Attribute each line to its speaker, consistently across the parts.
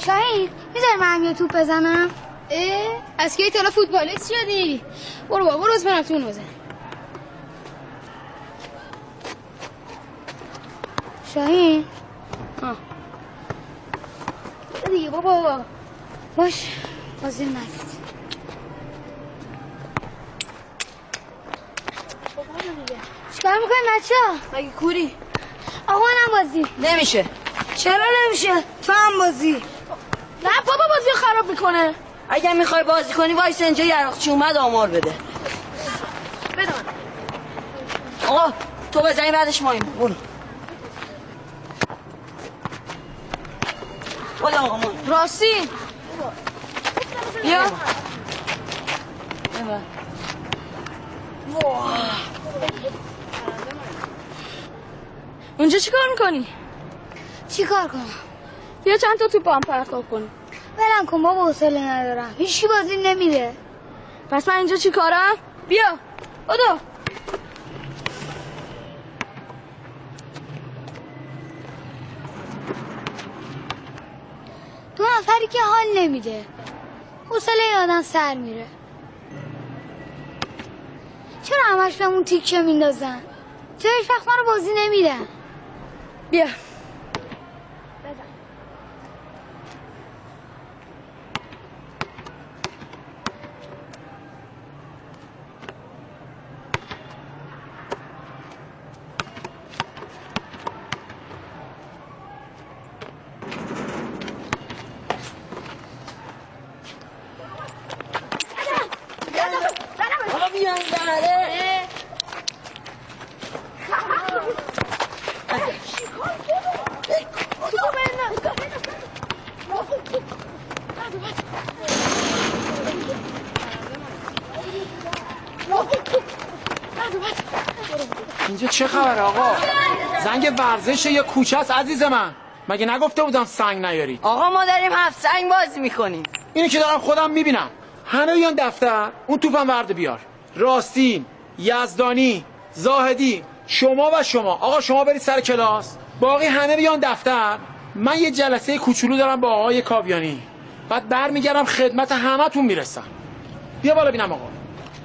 Speaker 1: شاهین میذاری من یه توپ بزنم؟
Speaker 2: از کی تا فوتبالیست شدی؟ برو بابا روز برم تو بزن.
Speaker 1: شاهین
Speaker 2: دیگه بابا
Speaker 1: باش بازی نزید. چیکار میکنی بچه ها؟
Speaker 3: مگه کوری؟
Speaker 1: آقا منم بازی.
Speaker 3: نمیشه.
Speaker 1: چرا نمیشه؟ تو هم بازی.
Speaker 3: نه بابا بازی خراب میکنه. اگه میخوای بازی کنی وایس اینجا یراقچی اومد آمار بده. بده من. آقا تو بزنی بعدش مایم. برو. برو آقا ما.
Speaker 2: راستی بیا. اونجا چی کار میکنی؟
Speaker 1: چی کار کنم؟
Speaker 2: بیا چند تا توپ هم پرتاب کنی.
Speaker 1: برم کن بابا حوصله ندارم. هیچی بازی نمیده.
Speaker 2: پس من اینجا چی کارم؟ بیا بدو.
Speaker 1: دو نفری که حال نمیده. حوصله آدم سر میره. چرا همش بهمون تیکه میندازن؟ چرا هیچ وقت ما رو بازی نمیدن؟
Speaker 2: بیا.
Speaker 4: اینجا چه خبره آقا؟ زنگ ورزش یا کوچه است عزیز من. مگه نگفته بودم سنگ نیاری؟
Speaker 3: آقا ما داریم 7 سنگ بازی میکنیم.
Speaker 4: اینو که دارم خودم میبینم. همه بیان دفتر، اون توپم ورده بیار. راستین، یزدانی، زاهدی، شما و شما. آقا شما برید سر کلاس، باقی همه بیان دفتر. من یه جلسه کوچولو دارم با آقای کاویانی، بعد برمیگردم خدمت همتون میرسم. بیا بالا بینم آقا.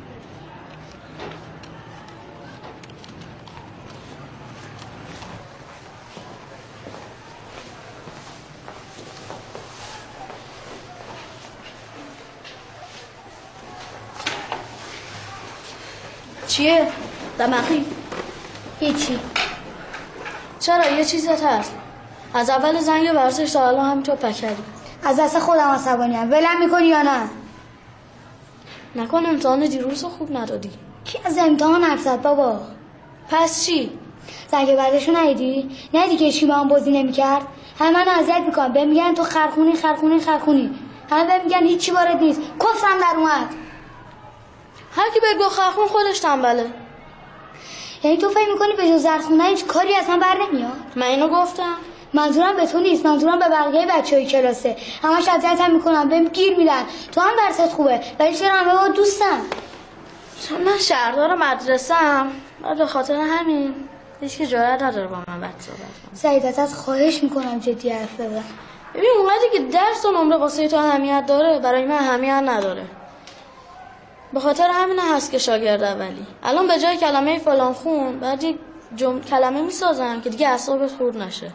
Speaker 2: چیه؟ دماغی؟
Speaker 1: هیچی.
Speaker 2: چرا یه چیزت هست؟ از اول زنگ ورزش تا الان همینطور پکردی.
Speaker 1: از دست خودم عصبانیم. ولم میکنی یا نه؟
Speaker 2: نکن امتحان دیروز رو خوب ندادی.
Speaker 1: کی از امتحان حرف زد بابا؟
Speaker 2: پس چی؟
Speaker 1: زنگ ورزشو ندیدی؟ ندیدی که هیچکی با هم بازی نمیکرد؟ همه من اذیت میکنن. بهم میگن تو خرخونی. همه بهم میگن هیچی وارد نیست. کفرم در اومد.
Speaker 2: هر کی بگو خرخون خودش تنبله.
Speaker 1: یعنی تو فکر میکنی به جز درس خوندن هیچ کاری از من بر نمیاد؟
Speaker 2: من اینو گفتم؟
Speaker 1: منظورم به تو نیست، منظورم به بقیه بچهای کلاسه. همش اذیتم میکنن، بهم گیر میدن. تو هم درست خوبه ولی چرا همه با دوستن؟
Speaker 2: چون من شهردار مدرسه‌ام، به خاطر همین هیچ کی جرئت نداره با من بد صحبت کنه.
Speaker 1: سعید ازت خواهش میکنم جدی حرف بزن.
Speaker 2: ببین اونقدری که درس و نمره واسه تو اهمیت داره برای من اهمیت نداره. به خاطر همین هست که شاگرد اولی. الان به جای کلمه فلان خون بعد یک کلمه میسازن که دیگه اعصابت خورد نشه.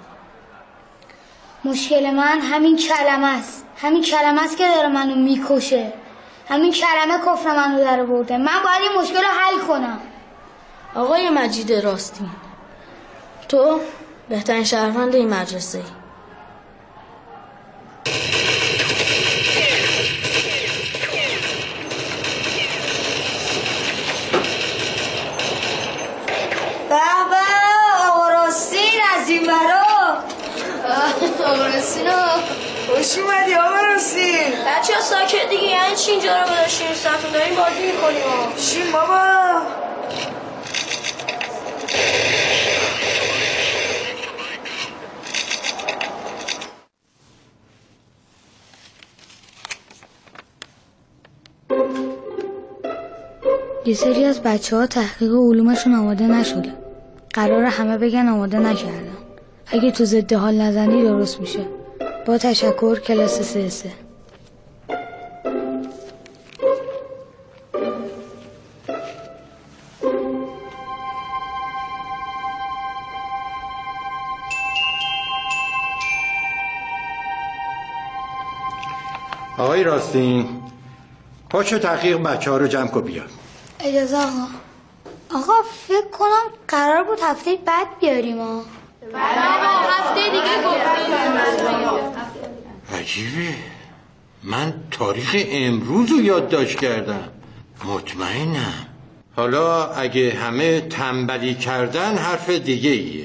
Speaker 1: مشکل من همین کلمه است. همین کلمه است که داره منو میکشه. همین کلمه کفر منو در برده. من باید این مشکل رو حل کنم.
Speaker 2: آقای مجید راستین، تو بهترین شهروند این مدرسه ای.
Speaker 1: آقا راستین از این برا.
Speaker 2: آقا راستین
Speaker 3: خوش اومدی آقا راستین.
Speaker 2: بچه ها ساکت دیگه. یعنی چی اینجا رو بداشتیم ساعتون داریم بازی میکنیم؟
Speaker 3: شیم بابا.
Speaker 1: یه سری از بچه‌ها تحقیق علومشون آماده نشده. قراره همه بگن آماده نکردن. اگه تو ضد حال نزنی درست میشه. با تشکر کلاس 3.
Speaker 5: آقای راستین پاشو تحقیق بچه ها رو جمع کن بیا.
Speaker 1: اجازه آقا فکر کنم قرار بود هفته بعد بیاریم ها.
Speaker 2: هفته دیگه گفتیم.
Speaker 5: عجیبه، من تاریخ امروز رو یادداشت کردم. مطمئنم. حالا اگه همه تنبلی کردن حرف دیگه ایه.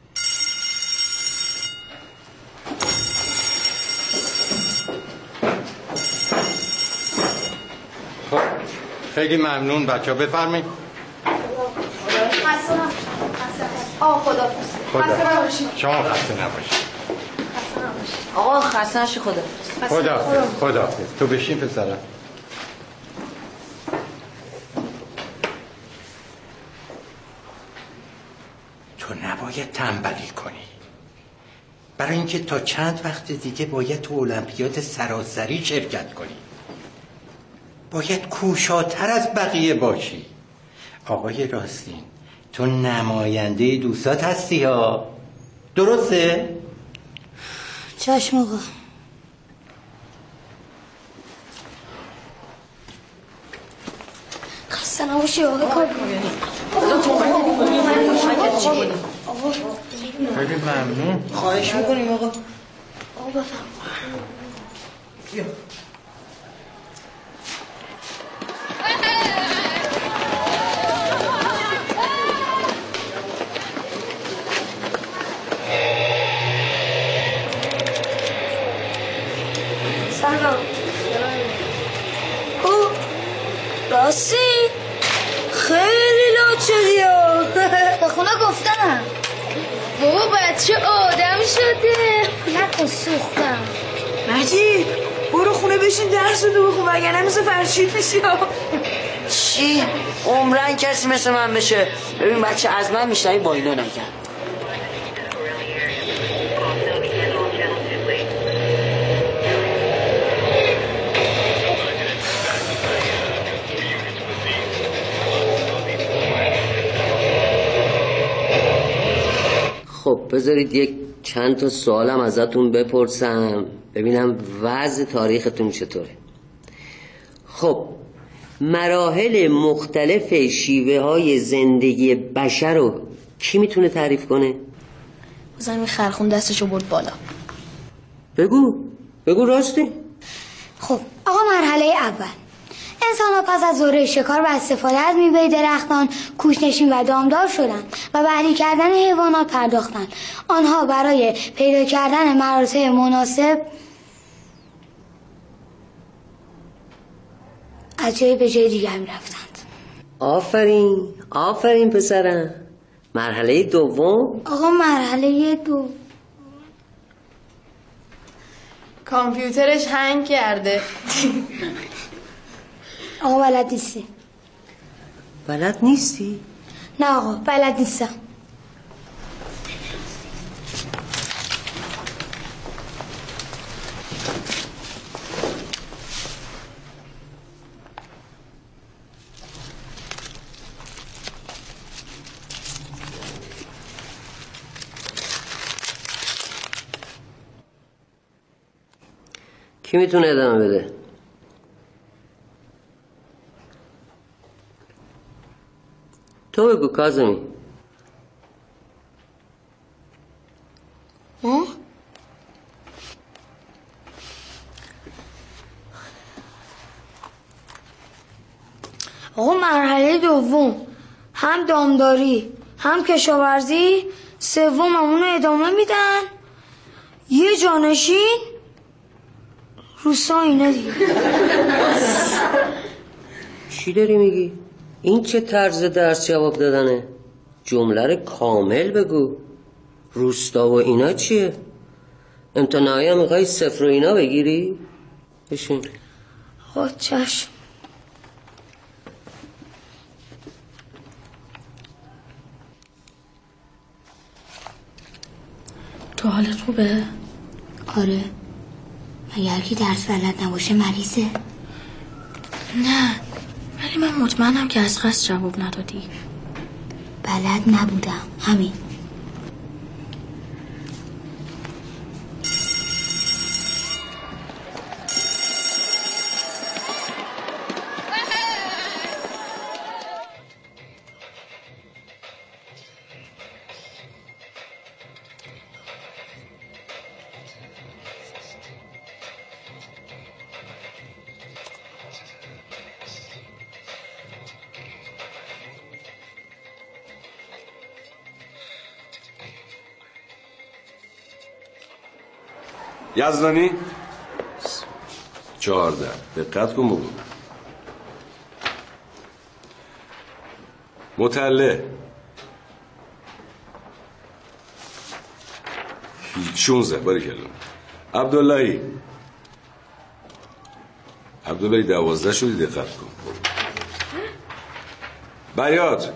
Speaker 5: خب خیلی ممنون بچه ها، بفرمایید.
Speaker 2: خدا
Speaker 5: شما خسته نباشید.
Speaker 3: آقا خسته نشی.
Speaker 5: خدا تو بشین پسرم. تو نباید تنبلی کنی، برای اینکه تا چند وقت دیگه باید تو المپیاد سراسری شرکت کنی. باید کوشاتر از بقیه باشی. آقای راستین تو نماینده دوستات هستی ها، درسته؟
Speaker 1: چشم آقا. خسته نباشی آقا. کار
Speaker 5: خیلی ممنون.
Speaker 3: خواهش میکنیم آقا.
Speaker 5: بیا.
Speaker 1: سلام. راستی خیلی لات شدی ها. به خونه گفتم
Speaker 2: بابا بچه آدم شده.
Speaker 1: نکن سوختم.
Speaker 6: مجید برو خونه بشین درس رو بخون وگرنه مثل فرشید میشی.
Speaker 3: چی؟ عمرن کسی مثل من بشه. ببین بچه از من میشنوی با اینا نکن.
Speaker 7: خب بذارید یک چند تا سوالم ازتون بپرسم ببینم وضع تاریختون چطوره. خب مراحل مختلف شیوه های زندگی بشر رو کی میتونه تعریف کنه؟
Speaker 2: بزنیم خرخون دستشو برد بالا.
Speaker 7: بگو راستی.
Speaker 1: خب آقا مرحله اول انسان ها پس از دوره شکار و استفاده از میوه درختان کوچ‌نشین و دامدار شدند و به اهلی کردن حیوانات پرداختند. آنها برای پیدا کردن مراتع مناسب از جای به جای دیگر می‌رفتند.
Speaker 7: آفرین پسرم. مرحله دوم؟
Speaker 1: آقا مرحله دو
Speaker 2: کامپیوترش هنگ کرده.
Speaker 1: آقا بلد نیستی.
Speaker 7: بلد نیستی؟
Speaker 1: نه آقا بلد نیستم.
Speaker 7: کی میتونه ادامه بده؟ تو بگو کاظمی.
Speaker 1: آقا مرحله دوم هم دامداری هم کشاورزی، سوم اونو ادامه میدن یه جانشین روسا اینا دیگه.
Speaker 7: چی داری میگی؟ این چه طرز درس جواب دادنه؟ جمله رو کامل بگو. روستا و اینا چیه؟ امتحانایی هم میخوای صفر و اینا بگیری؟ بشین.
Speaker 1: خب چشم.
Speaker 2: تو حالت خوبه؟
Speaker 1: آره. مگر کی درس بلد نباشه مریضه؟
Speaker 2: نه ولی من مطمئنم که از قصد جواب ندادی.
Speaker 1: بلد نبودم همین.
Speaker 8: یزدانی 14 دقت کن بگو. مطلع 16 باریکلا. عبداللهی 12 شدی دقت کن. بیات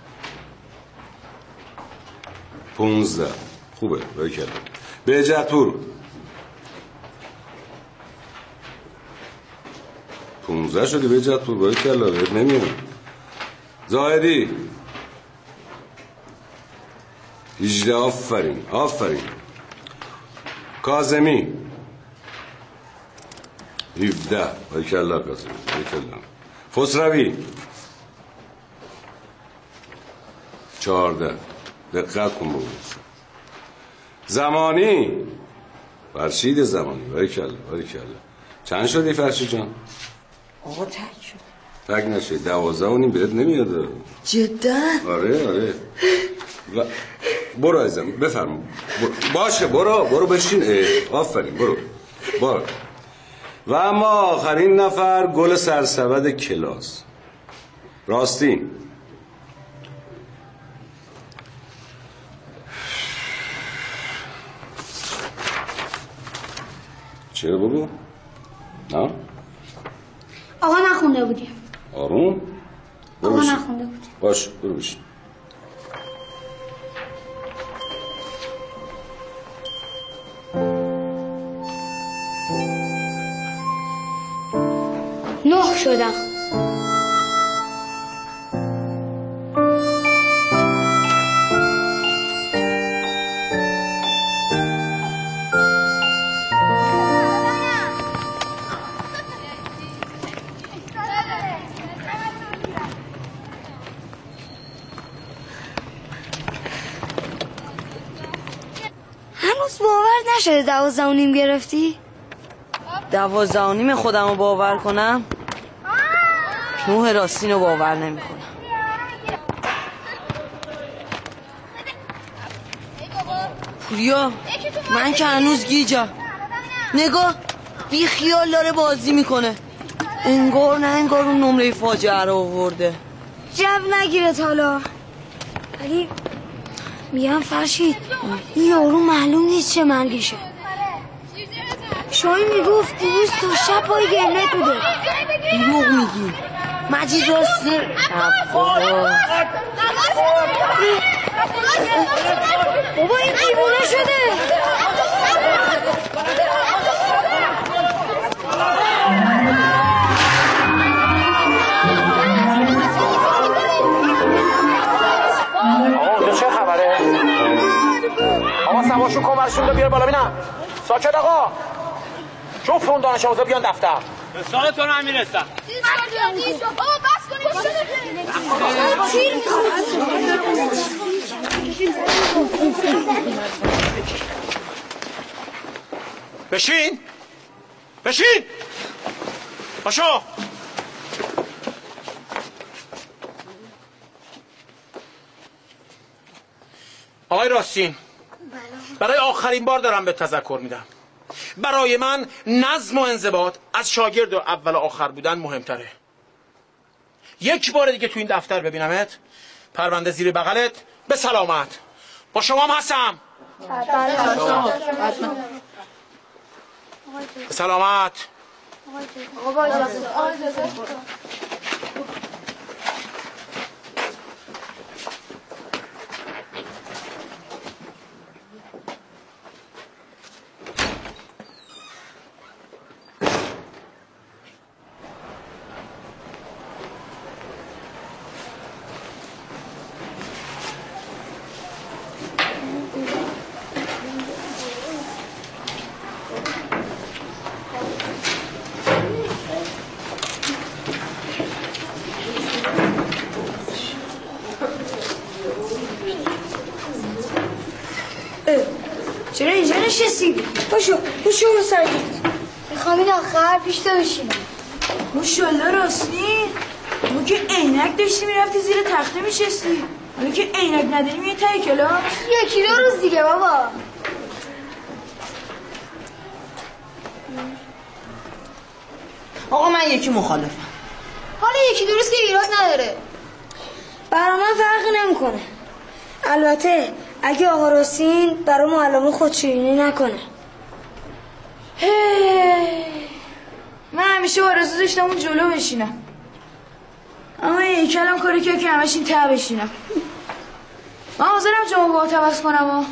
Speaker 8: 15 خوبه باریکلا. بهجتپور 15 شدی بهجتپور باریکلا بهت نمیاد. زاهدی 18 آفرین. کاظمی 17 باریکلا کاظمی باریکلا. خسروی 14 دقت کن بگو. زمانی فرشید زمانی باریکلا. چند شدی فرشید جان؟
Speaker 6: آقا تک شد.
Speaker 8: تک نشد 12 و نیم بهت نمیاد.
Speaker 6: جدا؟
Speaker 8: آره برو ازم بفرم. باشه برو بشین. آفرین برو. و اما آخرین نفر گل سرسبد کلاس راستین. چرا بگو؟ نه؟
Speaker 1: آقا نخونده بودیم.
Speaker 8: آروم؟
Speaker 1: آقا نخونده بودیم.
Speaker 8: باش برو بشین.
Speaker 1: نه شدم.
Speaker 9: هنوز باور نشده 12 و نیم گرفتی؟
Speaker 6: 12 و نیم خودم رو باور کنم 9 راستین رو باور نمی کنم. پوریا من که هنوز گیجم. نگاه بی خیال داره بازی میکنه. انگار نه انگار اون نمره فاجعه رو آورده.
Speaker 9: جو نگیرت حالا. ولی میگم فرشید این یارو معلوم نیست چه مرگشه. شاید میگفت دیروز تا شب پای گرنت بوده.
Speaker 6: دروغ میگی. مجید راسته
Speaker 9: بابا این دیوونه شده.
Speaker 4: آقا چه خبره؟ آقا سواشون کن برشون رو بیار بالا بینم. ساکت آقا. جفت اون دانش آموزا بیان دفتر.
Speaker 10: به سالتون هم میرسم.
Speaker 11: بابا بس کنید.
Speaker 4: بشین باشو. آقای راستین برای آخرین بار دارم به تذکر میدم. برای من نظم و انضباط از شاگرد و اول و آخر بودن مهمتره. یک بار دیگه تو این دفتر ببینمت پرونده زیر بغلت. به سلامت. با شما هم هستم. به سلامت.
Speaker 9: نشستی؟ باشو برو سرگید.
Speaker 1: میخوام این آخر پیش تو بشینم.
Speaker 9: ماشالله راستی ما که عینک داشتی میرفتی زیر تخته میشستی، حالا که عینک نداریم یه تایی کلاس
Speaker 1: 1-2 روز دیگه بابا.
Speaker 6: آقا من یکی مخالفم.
Speaker 1: حالا 1-2 روز که ایراد نداره.
Speaker 9: برا من فرقی نمیکنه. البته اگه آقا راستین برا معلم خودشیرینی نکنه. من همیشه آرزو داشتم اون جلو بشینم، اما یک کلم کاری که همش این ته بشینم. من حاضرم جامو با عوض کنم.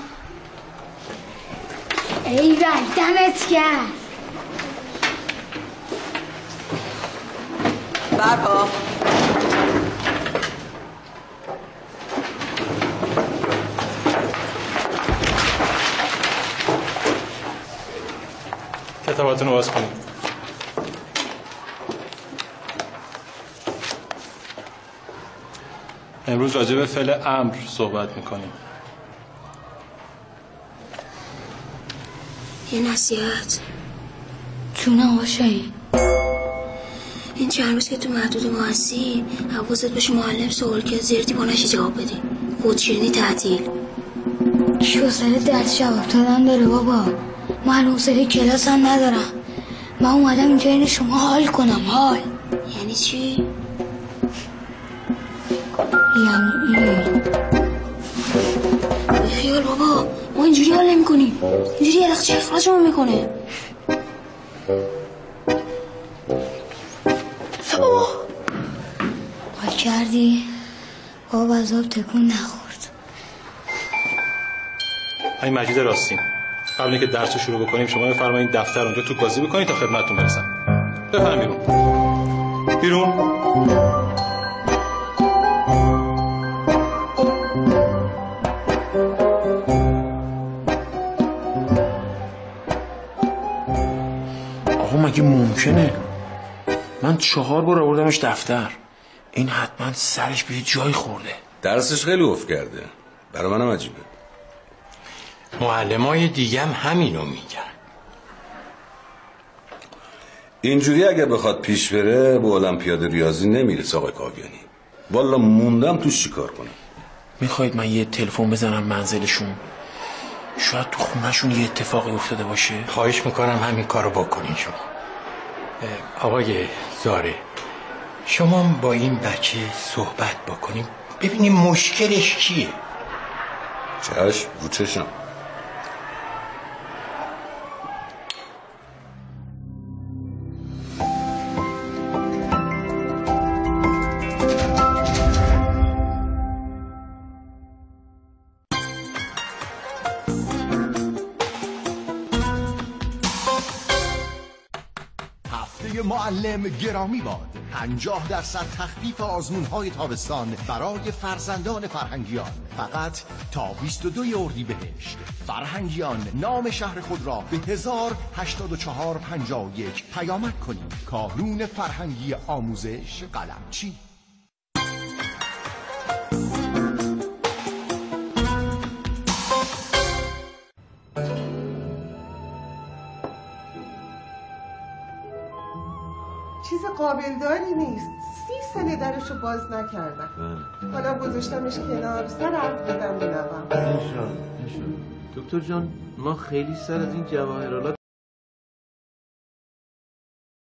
Speaker 1: ای دمت گرم.
Speaker 6: برها
Speaker 12: کتاباتون رو باز کنید. امروز راجع به فعل امر صحبت میکنیم.
Speaker 9: یه نصیحت.
Speaker 1: جونم آقا شاهین.
Speaker 9: این چند روز که تو محدود ما هستی حواست باشه معلم سوال کرد زیر دیوانش جواب بدی. خودشیرینی تعطیل.
Speaker 1: کی حوصله درس جواب دادن داره بابا؟ من حوصله کلاس هم ندارم. من اومدم اینجا این شما حال کنم. حال
Speaker 9: یعنی چی؟
Speaker 1: یعنی این
Speaker 9: خیال بابا ما اینجوری حال نمی کنیم. اینجوری یه دقیقه اخراجمون میکنه.
Speaker 1: حال کردی؟ بابا از آب تکون نخورد.
Speaker 12: این مجید راستین، قبل اینکه درس رو شروع بکنیم شما بفرمایید دفتر اونجا تو بازی بکنید تا خدمتتون برسم. بفرمایید بیرون. بیرون.
Speaker 4: آقا مگه ممکنه؟ من 4 بار آوردمش دفتر، این حتما سرش به جای خورده.
Speaker 8: درسش خیلی افت کرده. برای منم عجیبه.
Speaker 5: معلمای دیگه هم همینو میگن.
Speaker 8: اینجوری اگه بخواد پیش بره به المپیاد ریاضی نمیرسه آقای کاویانی. والا موندم توش چیکار کنم.
Speaker 4: میخواید من یه تلفن بزنم منزلشون؟ شاید تو خونهشون یه اتفاقی افتاده باشه.
Speaker 5: خواهش میکنم همین کارو بکنین شما. آقای زاره، شما با این بچه صحبت بکنیم ببینیم مشکلش چیه.
Speaker 8: چشم رو چشم.
Speaker 13: معلم گرامی باد. 50% تخفیف آزمون‌های تابستان برای فرزندان فرهنگیان فقط تا 22 اردیبهشت. فرهنگیان نام شهر خود را به 108451 پیامک کنید. کانون فرهنگی آموزش قلمچی.
Speaker 14: چیز قابل داری نیست. 30 سال درشو باز نکردم. حالا گذاشتمش کنار، سر حرف بدم بینم.
Speaker 15: دکتر جان ما خیلی سر از این جواهرالات